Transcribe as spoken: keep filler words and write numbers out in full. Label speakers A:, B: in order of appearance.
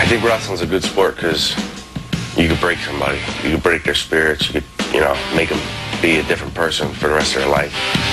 A: I think wrestling's a good sport because you could break somebody. You could break their spirits. You could, you know, make them be a different person for the rest of their life.